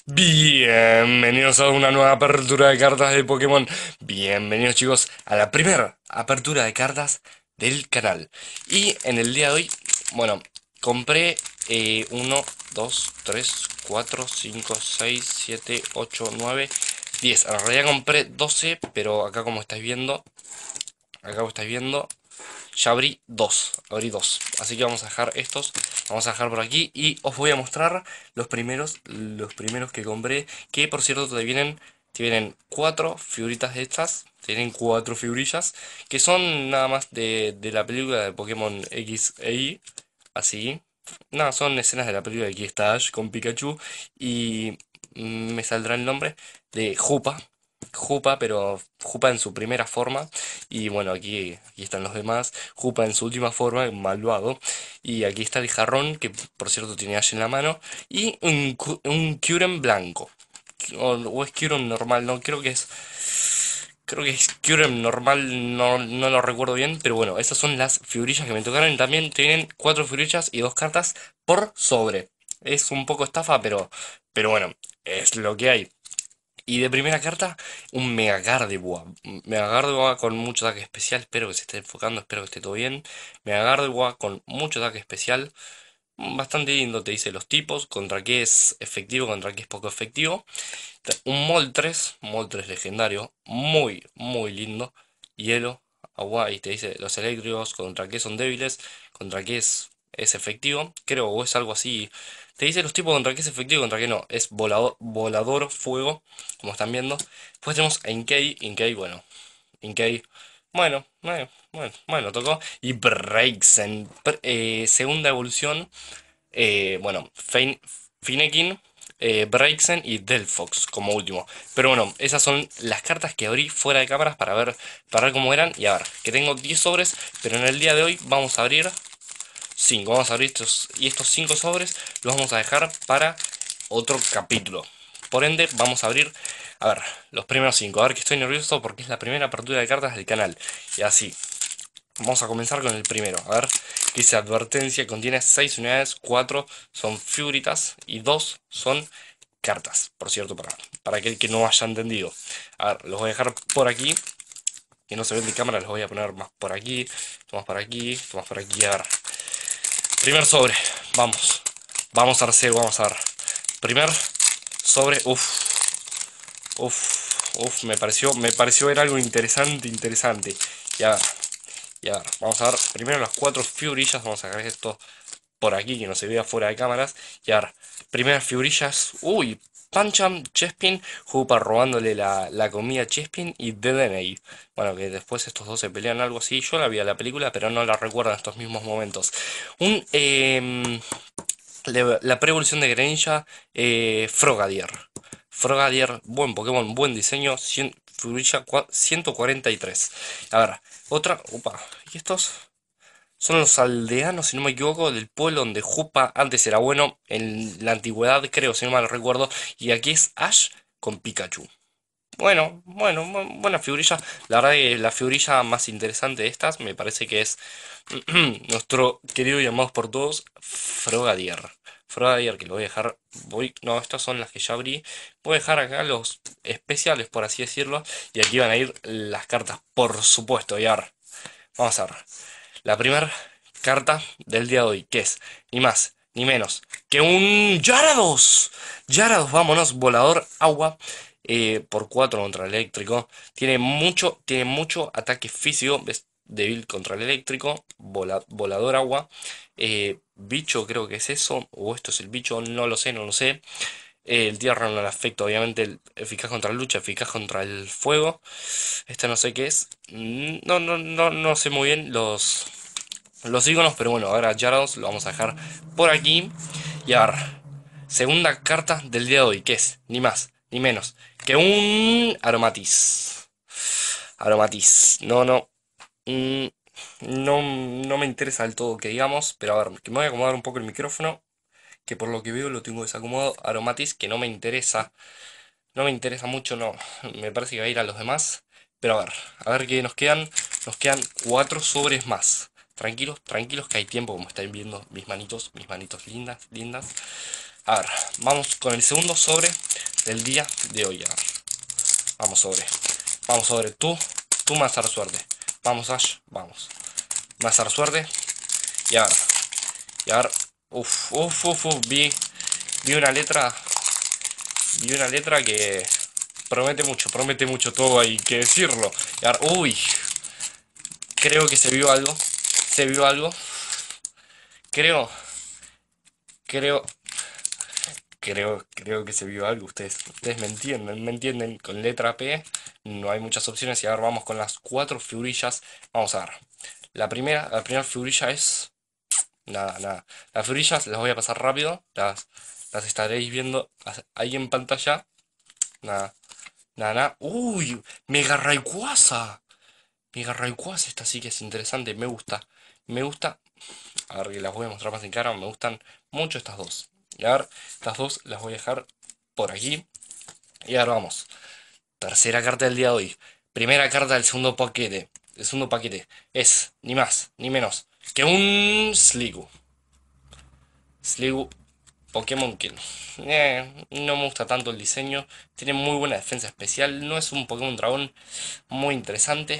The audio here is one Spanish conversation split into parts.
Bienvenidos a una nueva apertura de cartas de Pokémon. Bienvenidos chicos a la primera apertura de cartas del canal. Y en el día de hoy, bueno, compré 1, 2, 3, 4, 5, 6, 7, 8, 9, 10. En realidad compré 12, pero acá como estáis viendo, ya abrí dos. Así que vamos a dejar estos, vamos a dejar por aquí y os voy a mostrar los primeros que compré, que por cierto te vienen cuatro figuritas de estas, tienen cuatro figurillas, que son nada más de la película de Pokémon X e Y, así. Nada, son escenas de la película de aquí está Ash con Pikachu y me saldrá el nombre de Jupa, pero Jupa en su primera forma. Y bueno, aquí están los demás. Jupa en su última forma, malvado. Y aquí está el jarrón, que por cierto tiene Ash en la mano. Y un Kyurem blanco. O es Kyurem normal, no, creo que es Kyurem normal, no lo recuerdo bien. Pero bueno, esas son las figurillas que me tocaron. Y también tienen cuatro figurillas y dos cartas por sobre. Es un poco estafa, pero bueno, es lo que hay. Y de primera carta, un Mega Gardevoir. Mega Gardevoir con mucho ataque especial. Espero que se esté enfocando, espero que esté todo bien. Mega Gardevoir con mucho ataque especial. Bastante lindo, te dice los tipos, contra qué es efectivo, contra qué es poco efectivo. Un Moltres legendario, muy, muy lindo. Hielo, agua, y te dice los eléctricos, contra qué son débiles, contra qué es efectivo. Creo, o es algo así. Te dice los tipos contra qué es efectivo y contra qué no. Es volador, fuego, como están viendo. Después tenemos a Inkay, bueno, Inkay, bueno, tocó. Y Braixen, segunda evolución. Bueno, Fennekin, Braixen y Delphox como último. Pero bueno, esas son las cartas que abrí fuera de cámaras para ver cómo eran. Y a ver, que tengo 10 sobres, pero en el día de hoy vamos a abrir 5. Vamos a abrir estos 5 sobres los vamos a dejar para otro capítulo. Por ende, vamos a abrir, a ver, los primeros 5. A ver, que estoy nervioso porque es la primera apertura de cartas del canal. Y así, vamos a comenzar con el primero. A ver, que dice advertencia, contiene 6 unidades, 4 son figuritas y 2 son cartas. Por cierto, para aquel que no haya entendido. A ver, los voy a dejar por aquí, que no se ven de cámara, los voy a poner más por aquí, más por aquí, más por aquí. A ver, primer sobre, vamos. Vamos a ver, vamos a ver. Primer sobre, me pareció ver algo interesante. Y a ver, vamos a ver primero las cuatro figurillas. Vamos a sacar esto por aquí que no se vea fuera de cámaras. Y a ver, primeras figurillas. Uy, Pancham, Chespin, Hoopa robándole la comida a Chespin y Dedenne. Bueno, que después estos dos se pelean algo así. Yo la vi a la película, pero no la recuerdo en estos mismos momentos. Un, la pre-evolución de Greninja, Frogadier. Frogadier, buen Pokémon, buen diseño, figurilla 143. A ver, otra, opa, ¿y estos? Son los aldeanos, si no me equivoco, del pueblo donde Jupa antes era bueno, en la antigüedad, creo, si no mal recuerdo. Y aquí es Ash con Pikachu. Bueno, buena figurilla. La verdad que la figurilla más interesante de estas me parece que es nuestro querido y amado por todos, Frogadier. Frogadier, que lo voy a dejar. No, estas son las que ya abrí. Voy a dejar acá los especiales, por así decirlo. Y aquí van a ir las cartas, por supuesto. Y ahora, vamos a ver. La primera carta del día de hoy, que es ni más ni menos que un Gyarados. Gyarados, vámonos, volador agua, por 4 contra el eléctrico. Tiene mucho ataque físico, es débil contra el eléctrico. Volador agua. Bicho, creo que es eso. O esto es el bicho, no lo sé. El tierra no le afecta, obviamente. Eficaz contra la lucha, eficaz contra el fuego. Este no sé qué es. No sé muy bien los iconos, pero bueno, ahora Gyarados lo vamos a dejar por aquí. Y a ver, segunda carta del día de hoy, que es ni más ni menos que un Aromatis. Aromatis, mm, no me interesa del todo que digamos, pero a ver, que me voy a acomodar un poco el micrófono, que por lo que veo lo tengo desacomodado. Aromatis, que no me interesa mucho, no, me parece que va a ir a los demás. Pero a ver qué nos quedan. Nos quedan cuatro sobres más. Tranquilos, tranquilos que hay tiempo, como estáis viendo mis manitos lindas, lindas. A ver, vamos con el segundo sobre del día de hoy. A ver, vamos sobre. Vamos sobre. Tú me vas a dar suerte. Vamos, Ash. Vamos. Me vas a dar suerte. Y a ver. Y a ver. Uf, uf, uf, uf. Vi una letra. Vi una letra que promete mucho todo, hay que decirlo. Y a ver, uy. Creo que se vio algo. Se vio algo. Creo. Creo. Creo que se vio algo. Ustedes me entienden. Con letra P no hay muchas opciones. Y ahora vamos con las cuatro figurillas. Vamos a ver. La primera figurilla es. Nada, nada. Las figurillas las voy a pasar rápido. Las estaréis viendo ahí en pantalla. Nada, nada, nada. Uy, Mega Rayquaza. Mega Rayquaza, esta sí que es interesante. Me gusta. Me gusta. A ver, que las voy a mostrar más en cara. Me gustan mucho estas dos. Y a ver, estas dos las voy a dejar por aquí. Y ahora vamos. Tercera carta del día de hoy. Primera carta del segundo paquete. El segundo paquete es ni más ni menos que un Sliggoo. Sliggoo Pokémon que no me gusta tanto el diseño. Tiene muy buena defensa especial. No es un Pokémon dragón muy interesante.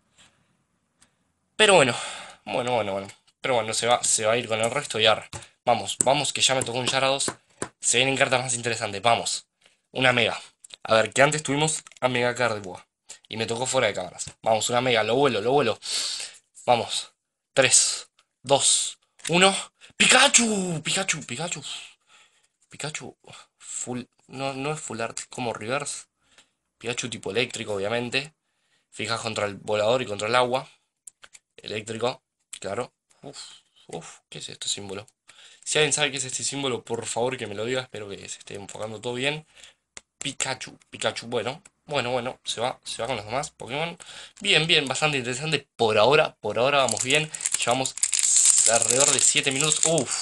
Pero bueno. Pero bueno, se va a ir con el resto y ahora. Vamos, que ya me tocó un Gyarados. Se vienen cartas más interesantes, vamos. Una Mega. A ver, que antes tuvimos a Mega Cardboa. Y me tocó fuera de cámaras. Vamos, una Mega, lo vuelo. Vamos. 3, 2, 1. ¡Pikachu! Pikachu. Full. No, no es full art, es como reverse. Pikachu tipo eléctrico, obviamente. Fijas contra el volador y contra el agua. Eléctrico, claro. ¿Qué es este símbolo? Si alguien sabe qué es este símbolo, por favor que me lo diga. Espero que se esté enfocando todo bien. Pikachu, bueno, se va con los demás Pokémon. Bien, bastante interesante. Por ahora vamos bien. Llevamos alrededor de 7 minutos.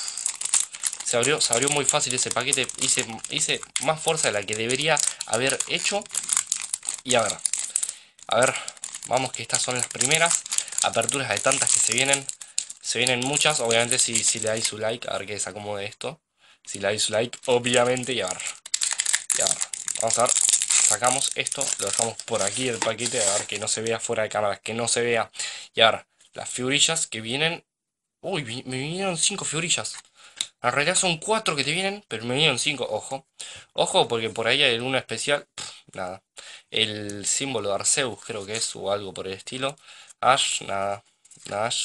Se abrió muy fácil ese paquete. Hice más fuerza de la que debería haber hecho. Y a ver, vamos que estas son las primeras aperturas de tantas que se vienen. Se vienen muchas, obviamente si le dais su like, a ver que se acomode esto. Si le dais su like, obviamente, y a ver, vamos a ver, sacamos esto, lo dejamos por aquí el paquete, a ver que no se vea fuera de cámara, que no se vea. Y a ver, las figurillas que vienen, uy, me vinieron 5 figurillas. En realidad son 4 que te vienen, pero me vinieron 5, ojo porque por ahí hay una especial, nada. El símbolo de Arceus creo que es, o algo por el estilo. Ash, nada. Ash,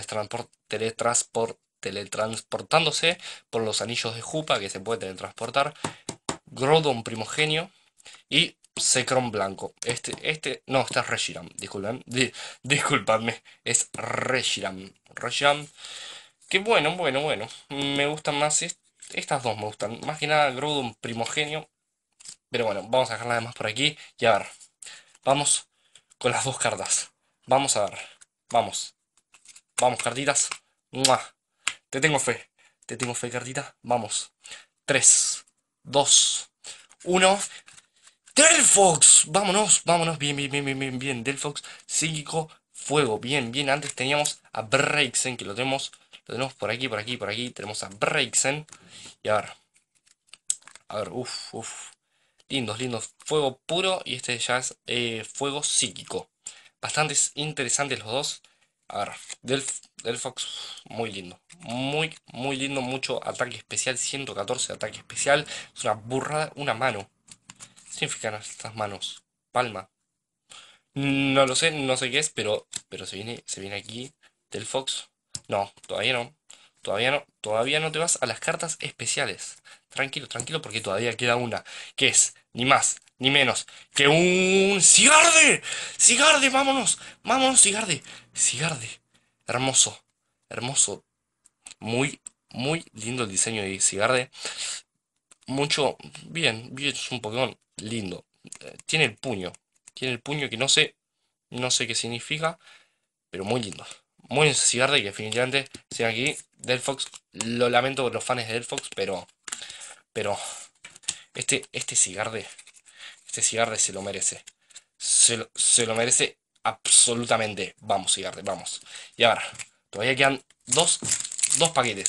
teletransportándose por los anillos de Jupa, que se puede teletransportar. Groudon primogenio y Zekrom blanco. No, este es Reshiram, disculpadme, es Reshiram, que bueno, me gustan más estas dos, me gustan, más que nada Groudon primogenio, pero bueno, vamos a dejar nada más por aquí, y a ver, vamos con las dos cartas, vamos a ver, vamos, cartitas, ¡Mua! Te tengo fe cartita, vamos, 3, 2, 1. Delphox, vámonos, bien, Delphox, psíquico, fuego, bien, antes teníamos a Braixen, que lo tenemos por aquí, tenemos a Braixen, y a ver, lindos, fuego puro, y este ya es fuego psíquico, bastante interesantes los dos, a ver, Delphox, muy lindo, mucho ataque especial, 114 de ataque especial, es una burrada, una mano. ¿Qué significan estas manos? Palma. No lo sé, no sé qué es, pero se viene aquí. Del Fox. No, todavía no te vas a las cartas especiales. Tranquilo, porque todavía queda una. Que es, ni más, ni menos, que un Sigarde. Sigarde, vámonos, Sigarde. Hermoso. Muy lindo el diseño de Sigarde. Mucho, bien, es un Pokémon lindo. Tiene el puño que no sé qué significa, pero muy lindo. Muy Sigarde que definitivamente sigue aquí. Delphox, lo lamento por los fans de Delphox, pero este Sigarde se lo merece. Se lo merece absolutamente. Vamos, Sigarde, vamos. Y ahora, todavía quedan dos paquetes.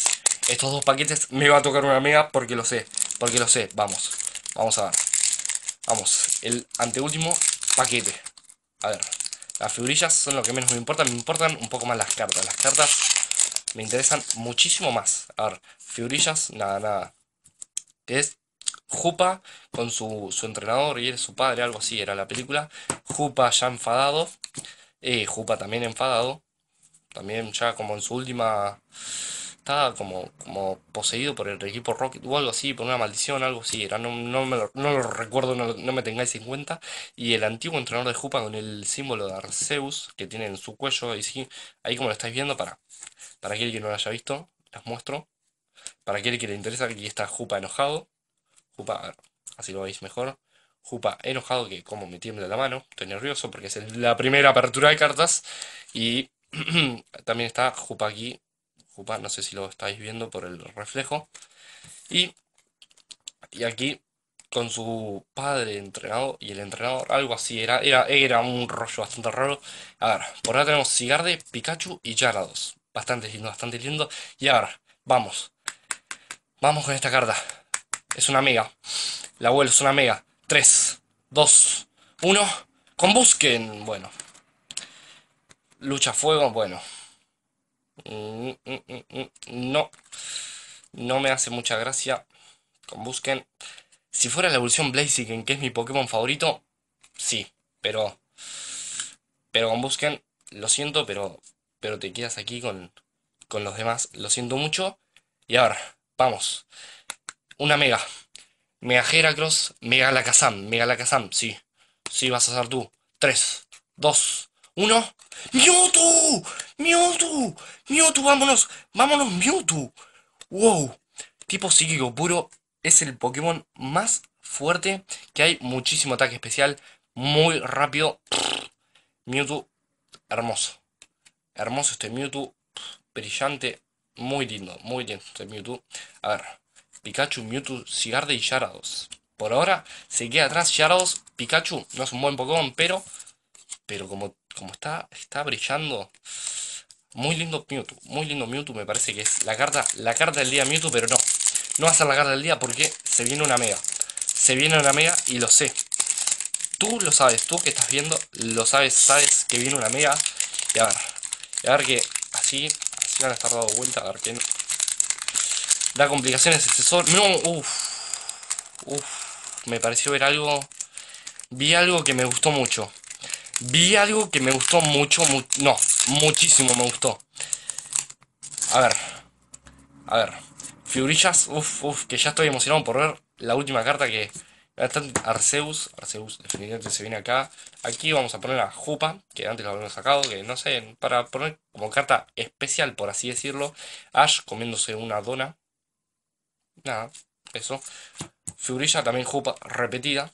Estos dos paquetes me va a tocar una mega porque lo sé. Porque lo sé. Vamos. Vamos a ver. Vamos. El anteúltimo paquete. A ver. Las figurillas son lo que menos me importan. Me importan un poco más las cartas. Las cartas me interesan muchísimo más. A ver. Figurillas. Nada, nada. Es Jupa con su entrenador y él es su padre. Algo así era la película. Jupa ya enfadado. Jupa también enfadado. También ya como en su última... Estaba como poseído por el equipo Rocket o algo así, por una maldición, algo así. Era, no lo recuerdo, no me tengáis en cuenta. Y el antiguo entrenador de Jupa con el símbolo de Arceus que tiene en su cuello, y sí, ahí como lo estáis viendo, para aquel que no lo haya visto, las muestro. Para aquel que le interesa, aquí está Jupa enojado. Jupa, a ver, así lo veis mejor. Jupa enojado, que como me tiembla la mano, estoy nervioso porque es la primera apertura de cartas. Y también está Jupa aquí. Jupa, no sé si lo estáis viendo por el reflejo. Y, y aquí con su padre entrenado y el entrenador, algo así, era un rollo bastante raro. A ver, por ahora tenemos Sigarde, Pikachu y Gyarados. Bastante lindo, bastante lindo. Y ahora, vamos con esta carta. Es una mega. La abuelo es una mega. 3, 2, 1. Combusken. Bueno. Lucha fuego. Bueno. No. No me hace mucha gracia. Combusken. Si fuera la evolución Blaziken, que es mi Pokémon favorito, sí. Pero Combusken, lo siento, pero te quedas aquí con los demás. Lo siento mucho. Y ahora, vamos. Una mega. Mega Heracross, Mega Alakazam, Mega Alakazam, sí. Sí, vas a ser tú. 3, 2, 1. ¡Mewtwo! ¡Mewtwo! ¡Mewtwo, vámonos! ¡Vámonos, Mewtwo! ¡Wow! Tipo psíquico puro. Es el Pokémon más fuerte que hay. Muchísimo ataque especial. Muy rápido. Mewtwo, hermoso. Hermoso este Mewtwo. Brillante. Muy lindo este Mewtwo. A ver. Pikachu, Mewtwo, Sigarde y Gyarados. Por ahora se queda atrás Gyarados. Pikachu no es un buen Pokémon, pero como está brillando. Muy lindo Mewtwo. Muy lindo Mewtwo. Me parece que es la carta del día Mewtwo, pero no. No va a ser la carta del día porque se viene una mega. Se viene una mega y lo sé. Tú lo sabes, tú que estás viendo, lo sabes que viene una mega. Y a ver que así van a estar dando vuelta, a ver que da complicaciones este sol. No, me pareció ver algo. Vi algo que me gustó mucho. Vi algo que me gustó mucho, no, muchísimo me gustó. A ver, a ver. Figurillas, que ya estoy emocionado por ver la última carta que... Arceus definitivamente se viene acá. Aquí vamos a poner a Jupa, que antes lo habíamos sacado, que no sé, para poner como carta especial, por así decirlo. Ash comiéndose una dona. Nada, eso. Figurilla también Jupa repetida.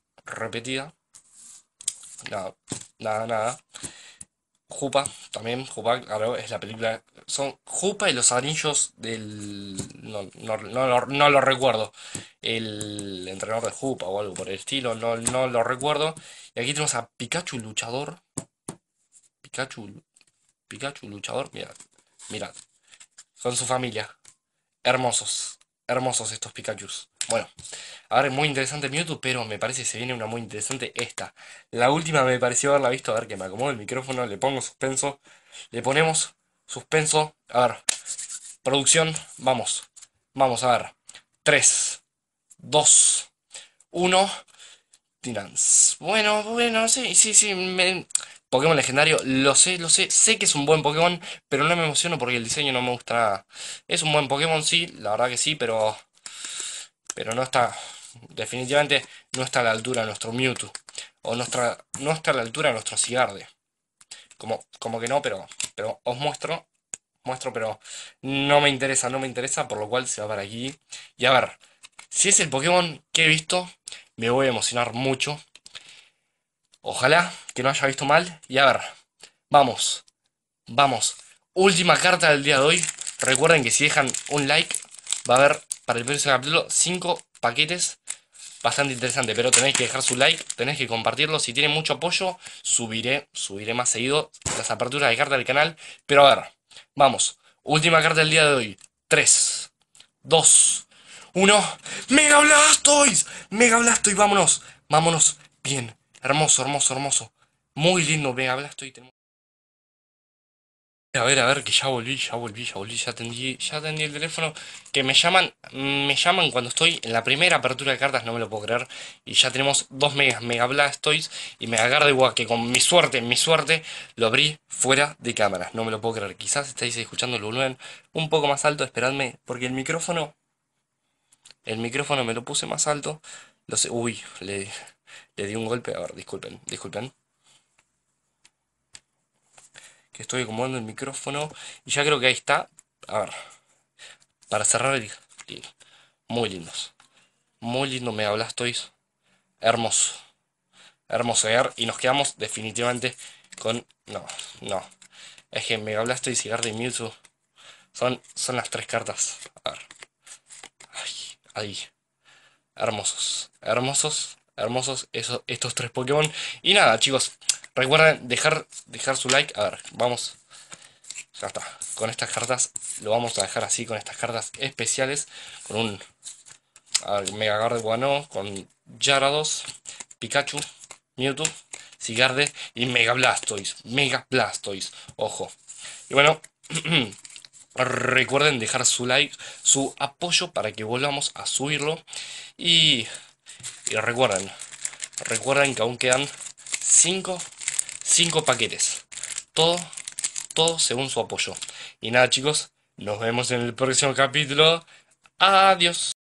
Nada, nada. Jupa, también, Jupa, claro, es la película. Son Jupa y los anillos del. No lo recuerdo. El entrenador de Jupa o algo por el estilo, no lo recuerdo. Y aquí tenemos a Pikachu luchador. Pikachu, Pikachu luchador, mirad, con su familia. Hermosos, hermosos estos Pikachus. Bueno, ahora es muy interesante Mewtwo, pero me parece que se viene una muy interesante esta. La última me pareció haberla visto, a ver que me acomodo el micrófono, le pongo suspenso, le ponemos suspenso. A ver, producción, vamos a ver. 3, 2, 1. Tyrants. Bueno, sí, Pokémon legendario, sé que es un buen Pokémon, pero no me emociono porque el diseño no me gusta nada. Es un buen Pokémon, sí, la verdad que sí, pero no está, definitivamente no está a la altura de nuestro Mewtwo. No está a la altura de nuestro Sigarde. Como que no, pero os muestro, pero no me interesa, por lo cual se va para aquí. Y a ver, si es el Pokémon que he visto, me voy a emocionar mucho. Ojalá que no haya visto mal. Y a ver, vamos, vamos. Última carta del día de hoy. Recuerden que si dejan un like, va a haber para el próximo capítulo 5 paquetes. Bastante interesante, pero tenéis que dejar su like, tenéis que compartirlo. Si tiene mucho apoyo, subiré más seguido las aperturas de carta del canal. Pero a ver, vamos. Última carta del día de hoy. 3, 2, 1. ¡Mega Blastoise! ¡Mega Blastoise! ¡Vámonos! ¡Vámonos! Bien. Hermoso, hermoso, hermoso. Muy lindo Mega Blastoise. A ver, que ya volví, ya volví, ya volví, ya atendí el teléfono. Que me llaman cuando estoy en la primera apertura de cartas, no me lo puedo creer. Y ya tenemos dos Mega Blastoise y Mega Gardevoir, que con mi suerte, lo abrí fuera de cámara. No me lo puedo creer. Quizás estáis escuchando el volumen un poco más alto, esperadme, porque el micrófono me lo puse más alto. Lo sé, uy, le di un golpe. A ver, disculpen, disculpen. Que estoy acomodando el micrófono. Y ya creo que ahí está. A ver. Para cerrar muy lindos. Muy lindo Mega Blastoise. Hermoso. Hermoso. Y nos quedamos definitivamente con... No, no. Es que Mega Blastoise y Garde y Mewtwo son las tres cartas. A ver. Ay, ahí. Hermosos. Hermosos. Hermosos estos tres Pokémon. Y nada, chicos. Recuerden dejar su like. A ver, vamos. Ya está. Con estas cartas lo vamos a dejar así. Con estas cartas especiales. Con un Mega Gardevoir no, con Gyarados, Pikachu, Mewtwo, Sigarde y Mega Blastoise. Mega Blastoise, ojo. Y bueno, recuerden dejar su like, su apoyo para que volvamos a subirlo. Y, y recuerden que aún quedan 5 paquetes. Todo, todo según su apoyo. Y nada, chicos, nos vemos en el próximo capítulo. Adiós.